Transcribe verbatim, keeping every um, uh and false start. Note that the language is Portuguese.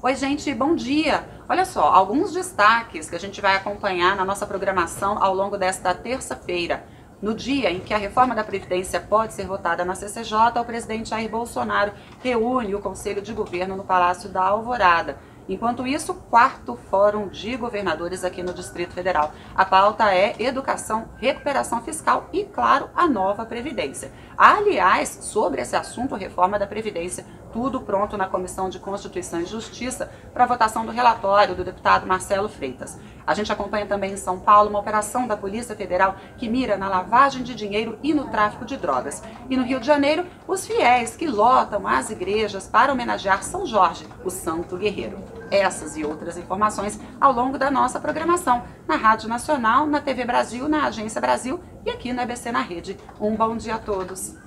Oi, gente, bom dia! Olha só, alguns destaques que a gente vai acompanhar na nossa programação ao longo desta terça-feira. No dia em que a reforma da Previdência pode ser votada na C C J, o presidente Jair Bolsonaro reúne o Conselho de Governo no Palácio da Alvorada. Enquanto isso, quarto Fórum de Governadores aqui no Distrito Federal. A pauta é educação, recuperação fiscal e, claro, a nova Previdência. Aliás, sobre esse assunto, reforma da Previdência, tudo pronto na Comissão de Constituição e Justiça para votação do relatório do deputado Marcelo Freitas. A gente acompanha também em São Paulo uma operação da Polícia Federal que mira na lavagem de dinheiro e no tráfico de drogas. E no Rio de Janeiro, os fiéis que lotam as igrejas para homenagear São Jorge, o santo guerreiro. Essas e outras informações ao longo da nossa programação, na Rádio Nacional, na T V Brasil, na Agência Brasil e aqui no A B C na Rede. Um bom dia a todos!